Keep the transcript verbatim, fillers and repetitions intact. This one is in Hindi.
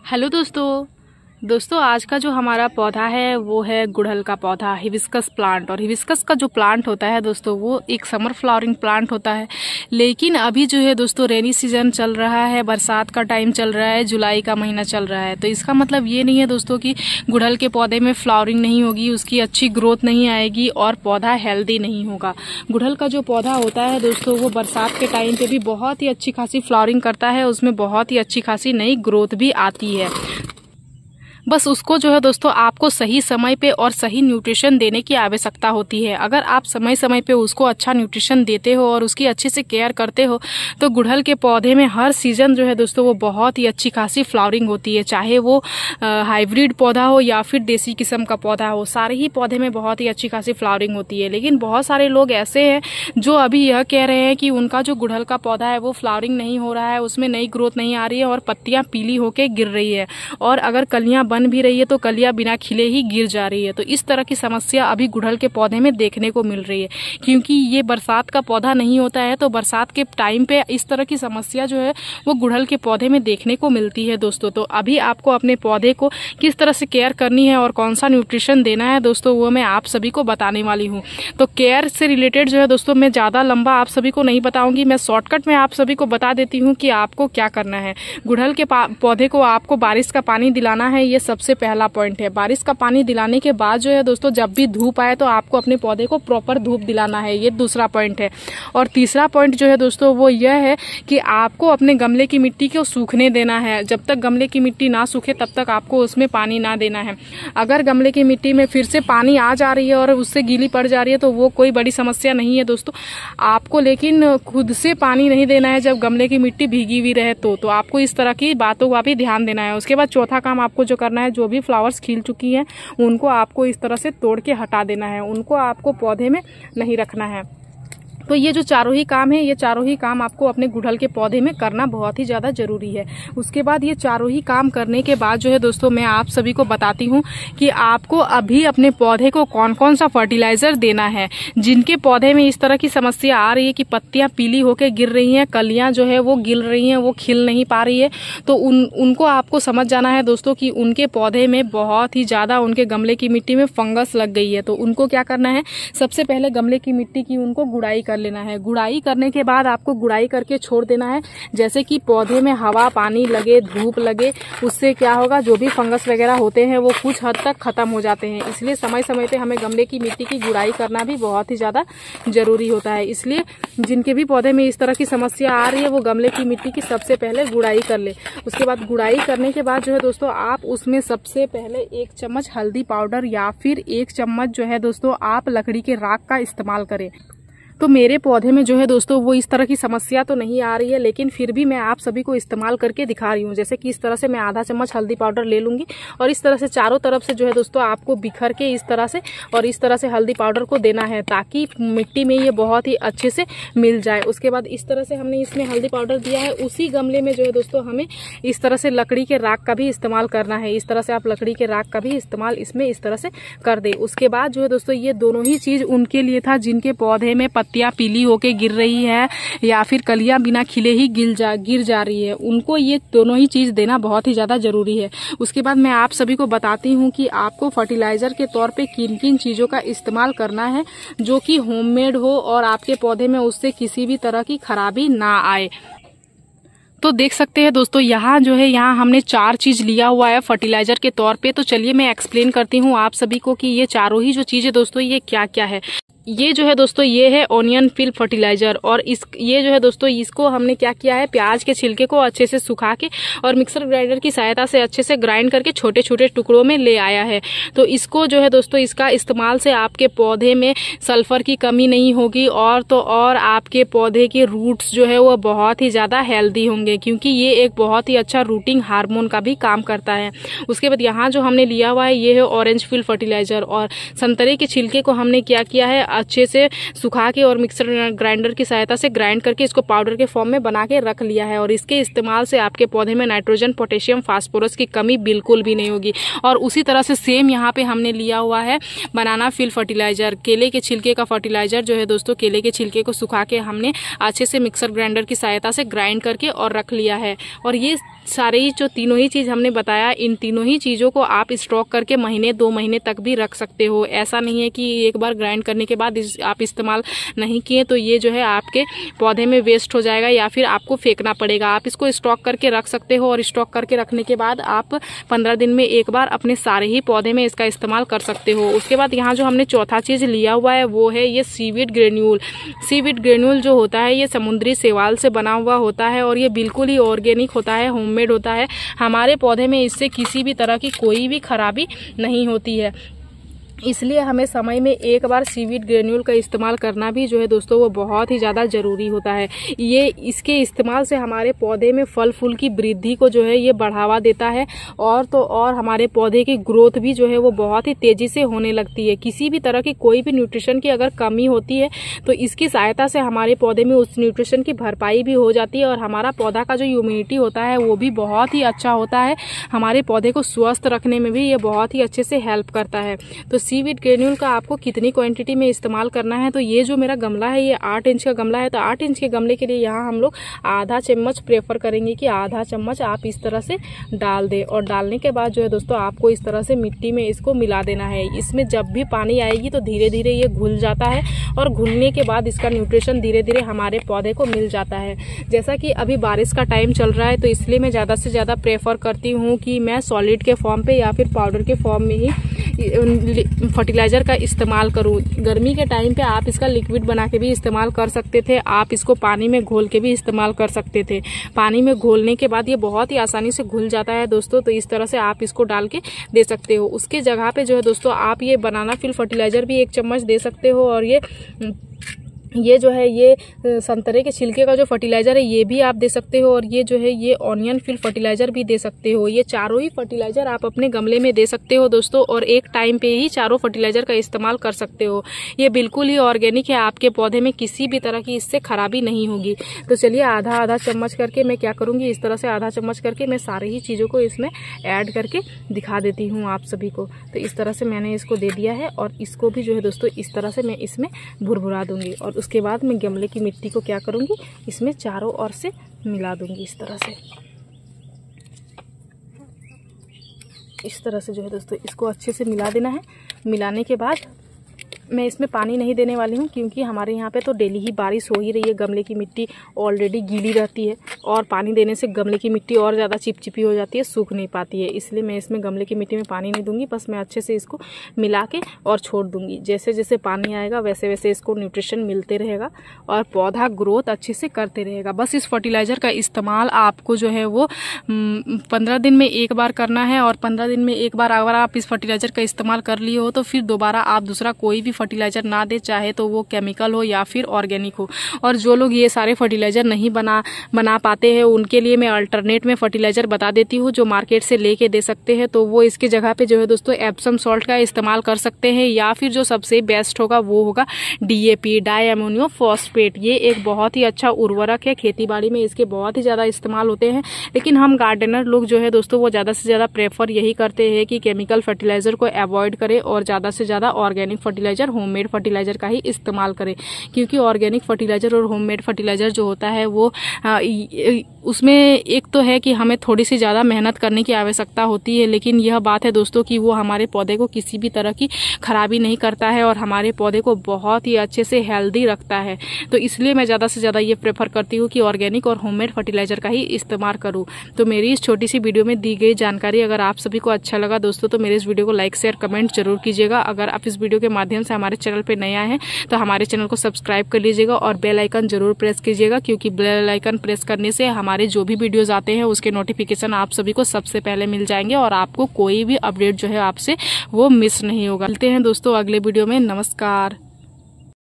हेलो दोस्तों दोस्तों आज का जो हमारा पौधा है वो है गुड़हल का पौधा, हिबिस्कस प्लांट। और हिबिस्कस का जो प्लांट होता है दोस्तों वो एक समर फ्लावरिंग प्लांट होता है। लेकिन अभी जो है दोस्तों रेनी सीजन चल रहा है, बरसात का टाइम चल रहा है, जुलाई का महीना चल रहा है। तो इसका मतलब ये नहीं है दोस्तों कि गुड़हल के पौधे में फ्लावरिंग नहीं होगी, उसकी अच्छी ग्रोथ नहीं आएगी और पौधा हेल्दी नहीं होगा। गुड़हल का जो पौधा होता है दोस्तों वो बरसात के टाइम पे भी बहुत ही अच्छी खासी फ्लावरिंग करता है, उसमें बहुत ही अच्छी खासी नई ग्रोथ भी आती है। बस उसको जो है दोस्तों आपको सही समय पे और सही न्यूट्रिशन देने की आवश्यकता होती है। अगर आप समय समय पे उसको अच्छा न्यूट्रिशन देते हो और उसकी अच्छे से केयर करते हो तो गुड़हल के पौधे में हर सीजन जो है दोस्तों वो बहुत ही अच्छी खासी फ्लावरिंग होती है। चाहे वो हाइब्रिड पौधा हो या फिर देसी किस्म का पौधा हो, सारे ही पौधे में बहुत ही अच्छी खासी फ्लावरिंग होती है। लेकिन बहुत सारे लोग ऐसे हैं जो अभी यह कह रहे हैं कि उनका जो गुड़हल का पौधा है वो फ्लावरिंग नहीं हो रहा है, उसमें नई ग्रोथ नहीं आ रही है और पत्तियां पीली होकर गिर रही है, और अगर कलियां बन भी रही है तो कलियां बिना खिले ही गिर जा रही है। तो इस तरह की समस्या अभी गुड़हल के पौधे में देखने को मिल रही है। क्योंकि ये बरसात का पौधा नहीं होता है तो बरसात के टाइम पे इस तरह की समस्या जो है वो गुड़हल के पौधे में देखने को मिलती है दोस्तों। तो अभी आपको अपने पौधे को किस तरह से केयर करनी है और कौन सा न्यूट्रिशन देना है दोस्तों वो मैं आप सभी को बताने वाली हूँ। तो केयर से रिलेटेड जो है दोस्तों मैं ज्यादा लंबा आप सभी को नहीं बताऊंगी, मैं शॉर्टकट में आप सभी को बता देती हूँ कि आपको क्या करना है। गुड़हल के पौधे को आपको बारिश का पानी दिलाना है, ये सबसे पहला पॉइंट है। बारिश का पानी दिलाने के बाद जो है दोस्तों जब भी धूप आए तो आपको अपने पौधे को प्रॉपर धूप दिलाना है, ये दूसरा पॉइंट है। और तीसरा पॉइंट जो है दोस्तों वो यह है कि आपको अपने गमले की मिट्टी को सूखने देना है। जब तक गमले की मिट्टी ना सूखे तब तक आपको उसमें पानी ना देना है। अगर गमले की मिट्टी में फिर से पानी आ जा रही है और उससे गीली पड़ जा रही है तो वो कोई बड़ी समस्या नहीं है दोस्तों आपको, लेकिन खुद से पानी नहीं देना है जब गमले की मिट्टी भीगी हुई रहे तो तो आपको इस तरह की बातों का भी ध्यान देना है। उसके बाद चौथा काम आपको जो करना है, जो भी फ्लावर्स खिल चुकी हैं उनको आपको इस तरह से तोड़ के हटा देना है, उनको आपको पौधे में नहीं रखना है। तो ये जो चारों ही काम है, ये चारों ही काम आपको अपने गुड़हल के पौधे में करना बहुत ही ज्यादा जरूरी है। उसके बाद ये चारों ही काम करने के बाद जो है दोस्तों मैं आप सभी को बताती हूँ कि आपको अभी अपने पौधे को कौन कौन सा फर्टिलाइजर देना है। जिनके पौधे में इस तरह की समस्या आ रही है कि पत्तियां पीली होकर गिर रही हैं, कलियां जो है वो गिर रही हैं, वो खिल नहीं पा रही है, तो उन उनको आपको समझ जाना है दोस्तों कि उनके पौधे में बहुत ही ज्यादा उनके गमले की मिट्टी में फंगस लग गई है। तो उनको क्या करना है, सबसे पहले गमले की मिट्टी की उनको गुड़ाई कर लेना है। गुड़ाई करने के बाद आपको गुड़ाई करके छोड़ देना है। जैसे कि पौधे में हवा पानी लगे, धूप लगे, उससे क्या होगा, जो भी फंगस वगैरह होते हैं वो कुछ हद तक खत्म हो जाते हैं। इसलिए समय समय पे हमें गमले की मिट्टी की गुड़ाई करना भी बहुत ही ज्यादा जरूरी होता है। इसलिए जिनके भी पौधे में इस तरह की समस्या आ रही है वो गमले की मिट्टी की सबसे पहले गुड़ाई कर ले। उसके बाद गुड़ाई करने के बाद जो है दोस्तों आप उसमें सबसे पहले एक चम्मच हल्दी पाउडर या फिर एक चम्मच जो है दोस्तों आप लकड़ी के राख का इस्तेमाल करें। तो मेरे पौधे में जो है दोस्तों वो इस तरह की समस्या तो नहीं आ रही है, लेकिन फिर भी मैं आप सभी को इस्तेमाल करके दिखा रही हूँ। जैसे कि इस तरह से मैं आधा चम्मच हल्दी पाउडर ले लूंगी और इस तरह से चारों तरफ से जो है दोस्तों आपको बिखर के इस तरह से और इस तरह से हल्दी पाउडर को देना है ताकि मिट्टी में ये बहुत ही अच्छे से मिल जाए। उसके बाद इस तरह से हमने इसमें हल्दी पाउडर दिया है, उसी गमले में जो है दोस्तों हमें इस तरह से लकड़ी के राख का भी इस्तेमाल करना है। इस तरह से आप लकड़ी के राख का भी इस्तेमाल इसमें इस तरह से कर दे। उसके बाद जो है दोस्तों ये दोनों ही चीज उनके लिए था जिनके पौधे में पत्तियां पीली होके गिर रही है या फिर कलियां बिना खिले ही गिर जा गिर जा रही है, उनको ये दोनों ही चीज देना बहुत ही ज्यादा जरूरी है। उसके बाद मैं आप सभी को बताती हूँ कि आपको फर्टिलाइजर के तौर पे किन किन चीजों का इस्तेमाल करना है जो कि होममेड हो और आपके पौधे में उससे किसी भी तरह की खराबी ना आए। तो देख सकते हैं दोस्तों यहाँ जो है यहाँ हमने चार चीज लिया हुआ है फर्टिलाइजर के तौर पे। तो चलिए मैं एक्सप्लेन करती हूँ आप सभी को कि ये चारों ही जो चीजें दोस्तों ये क्या क्या है। ये जो है दोस्तों ये है ऑनियन फिल फर्टिलाइजर, और इस ये जो है दोस्तों इसको हमने क्या किया है, प्याज के छिलके को अच्छे से सुखा के और मिक्सर ग्राइंडर की सहायता से अच्छे से ग्राइंड करके छोटे छोटे टुकड़ों में ले आया है। तो इसको जो है दोस्तों इसका इस्तेमाल से आपके पौधे में सल्फर की कमी नहीं होगी और तो और आपके पौधे के रूट्स जो है वो बहुत ही ज्यादा हेल्दी होंगे, क्योंकि ये एक बहुत ही अच्छा रूटिंग हार्मोन का भी काम करता है। उसके बाद यहाँ जो हमने लिया हुआ है ये है ऑरेंज फिल फर्टिलाइजर, और संतरे के छिलके को हमने क्या किया है अच्छे से सुखा के और मिक्सर ग्राइंडर की सहायता से ग्राइंड करके इसको पाउडर के फॉर्म में बना के रख लिया है। और इसके इस्तेमाल से आपके पौधे में नाइट्रोजन पोटेशियम फास्फोरस की कमी बिल्कुल भी नहीं होगी। और उसी तरह से सेम यहाँ पे हमने लिया हुआ है बनाना फिल फर्टिलाइजर, केले के छिलके का फर्टिलाइजर जो है दोस्तों, केले के छिलके को सुखा के हमने अच्छे से मिक्सर ग्राइंडर की सहायता से ग्राइंड करके और रख लिया है। और ये सारे ही जो तीनों ही चीज़ हमने बताया, इन तीनों ही चीज़ों को आप स्टॉक करके महीने दो महीने तक भी रख सकते हो। ऐसा नहीं है कि एक बार ग्राइंड करने के बाद इस, आप इस्तेमाल नहीं किए तो ये जो है आपके पौधे में वेस्ट हो जाएगा या फिर आपको फेंकना पड़ेगा। आप इसको स्टॉक करके रख सकते हो और स्टॉक करके रखने के बाद आप पंद्रह दिन में एक बार अपने सारे ही पौधे में इसका इस्तेमाल कर सकते हो। उसके बाद यहाँ जो हमने चौथा चीज़ लिया हुआ है वो है ये सीवीड ग्रेन्यूल। सीवीड ग्रेन्यूल जो होता है ये समुद्री शैवाल से बना हुआ होता है और ये बिल्कुल ही ऑर्गेनिक होता है, होममेड होता है। हमारे पौधे में इससे किसी भी तरह की कोई भी खराबी नहीं होती है, इसलिए हमें समय में एक बार सीवीड ग्रेन्यूल का इस्तेमाल करना भी जो है दोस्तों वो बहुत ही ज़्यादा ज़रूरी होता है। ये इसके इस्तेमाल से हमारे पौधे में फल फूल की वृद्धि को जो है ये बढ़ावा देता है और तो और हमारे पौधे की ग्रोथ भी जो है वो बहुत ही तेज़ी से होने लगती है। किसी भी तरह की कोई भी न्यूट्रिशन की अगर कमी होती है तो इसकी सहायता से हमारे पौधे में उस न्यूट्रिशन की भरपाई भी हो जाती है और हमारा पौधा का जो इम्यूनिटी होता है वो भी बहुत ही अच्छा होता है। हमारे पौधे को स्वस्थ रखने में भी ये बहुत ही अच्छे से हेल्प करता है। तो सीवीड ग्रेन्यूल का आपको कितनी क्वांटिटी में इस्तेमाल करना है, तो ये जो मेरा गमला है ये आठ इंच का गमला है, तो आठ इंच के गमले के लिए यहाँ हम लोग आधा चम्मच प्रेफर करेंगे कि आधा चम्मच आप इस तरह से डाल दें। और डालने के बाद जो है दोस्तों आपको इस तरह से मिट्टी में इसको मिला देना है। इसमें जब भी पानी आएगी तो धीरे धीरे ये घुल जाता है और घुलने के बाद इसका न्यूट्रिशन धीरे धीरे हमारे पौधे को मिल जाता है। जैसा कि अभी बारिश का टाइम चल रहा है तो इसलिए मैं ज़्यादा से ज़्यादा प्रेफर करती हूँ कि मैं सॉलिड के फॉर्म पे या फिर पाउडर के फॉर्म में ही फर्टिलाइज़र का इस्तेमाल करूँ। गर्मी के टाइम पे आप इसका लिक्विड बना के भी इस्तेमाल कर सकते थे, आप इसको पानी में घोल के भी इस्तेमाल कर सकते थे। पानी में घोलने के बाद ये बहुत ही आसानी से घुल जाता है दोस्तों, तो इस तरह से आप इसको डाल के दे सकते हो। उसके जगह पे जो है दोस्तों आप ये बनाना फिल फर्टिलाइज़र भी एक चम्मच दे सकते हो और ये ये जो है ये संतरे के छिलके का जो फर्टिलाइज़र है ये भी आप दे सकते हो और ये जो है ये ऑनियन फिल फर्टिलाइज़र भी दे सकते हो। ये चारों ही फर्टिलाइज़र आप अपने गमले में दे सकते हो दोस्तों और एक टाइम पे ही चारों फर्टिलाइज़र का इस्तेमाल कर सकते हो। ये बिल्कुल ही ऑर्गेनिक है, आपके पौधे में किसी भी तरह की इससे खराबी नहीं होगी। तो चलिए आधा आधा चम्मच करके मैं क्या करूँगी, इस तरह से आधा चम्मच करके मैं सारी ही चीज़ों को इसमें ऐड करके दिखा देती हूँ आप सभी को। तो इस तरह से मैंने इसको दे दिया है और इसको भी जो है दोस्तों इस तरह से मैं इसमें भुरभुरा दूँगी और उसके बाद मैं गमले की मिट्टी को क्या करूँगी, इसमें चारों ओर से मिला दूँगी इस तरह से। इस तरह से जो है दोस्तों इसको अच्छे से मिला देना है। मिलाने के बाद मैं इसमें पानी नहीं देने वाली हूँ क्योंकि हमारे यहाँ पे तो डेली ही बारिश हो ही रही है, गमले की मिट्टी ऑलरेडी गीली रहती है और पानी देने से गमले की मिट्टी और ज़्यादा चिपचिपी हो जाती है, सूख नहीं पाती है। इसलिए मैं इसमें गमले की मिट्टी में पानी नहीं दूंगी, बस मैं अच्छे से इसको मिला के और छोड़ दूंगी। जैसे जैसे पानी आएगा वैसे वैसे इसको न्यूट्रिशन मिलते रहेगा और पौधा ग्रोथ अच्छे से करते रहेगा। बस इस फर्टिलाइज़र का इस्तेमाल आपको जो है वो पंद्रह दिन में एक बार करना है और पंद्रह दिन में एक बार अगर आप इस फर्टिलाइज़र का इस्तेमाल कर लिए हो तो फिर दोबारा आप दूसरा कोई भी फर्टिलाइज़र ना दे, चाहे तो वो केमिकल हो या फिर ऑर्गेनिक हो। और जो लोग ये सारे फर्टिलाइज़र नहीं बना बना पाते हैं उनके लिए मैं अल्टरनेट में फर्टिलाइज़र बता देती हूँ जो मार्केट से लेके दे सकते हैं। तो वो इसके जगह पे जो है दोस्तों एप्सम सॉल्ट का इस्तेमाल कर सकते हैं या फिर जो सबसे बेस्ट होगा वो होगा डीएपी, डाई अमोनियम फॉस्फेट। ये एक बहुत ही अच्छा उर्वरक है, खेती बाड़ी में इसके बहुत ही ज़्यादा इस्तेमाल होते हैं। लेकिन हम गार्डनर लोग जो है दोस्तों वो ज़्यादा से ज़्यादा प्रेफर यही करते हैं कि केमिकल फर्टिलाइज़र को अवॉइड करें और ज़्यादा से ज़्यादा ऑर्गेनिक फर्टिलाइज़र, होममेड फर्टिलाइज़र का ही इस्तेमाल करें। क्योंकि ऑर्गेनिक फर्टिलाइज़र और होममेड फर्टिलाइज़र जो होता है वो आ, उसमें एक तो है कि हमें थोड़ी सी ज़्यादा मेहनत करने की आवश्यकता होती है, लेकिन यह बात है दोस्तों कि वो हमारे पौधे को किसी भी तरह की खराबी नहीं करता है और हमारे पौधे को बहुत ही अच्छे से हेल्दी रखता है। तो इसलिए मैं ज़्यादा से ज़्यादा ये प्रेफर करती हूँ कि ऑर्गेनिक और होममेड फर्टिलाइज़र का ही इस्तेमाल करूँ। तो मेरी इस छोटी सी वीडियो में दी गई जानकारी अगर आप सभी को अच्छा लगा दोस्तों तो मेरे इस वीडियो को लाइक शेयर कमेंट जरूर कीजिएगा। अगर आप इस वीडियो के माध्यम से हमारे चैनल पर नए आए हैं तो हमारे चैनल को सब्सक्राइब कर लीजिएगा और बेल आइकन जरूर प्रेस कीजिएगा, क्योंकि बेल आइकन प्रेस करने से हमारे जो भी वीडियोस आते हैं उसके नोटिफिकेशन आप सभी को सबसे पहले मिल जाएंगे और आपको कोई भी अपडेट जो है आपसे वो मिस नहीं होगा। मिलते हैं दोस्तों अगले वीडियो में। नमस्कार।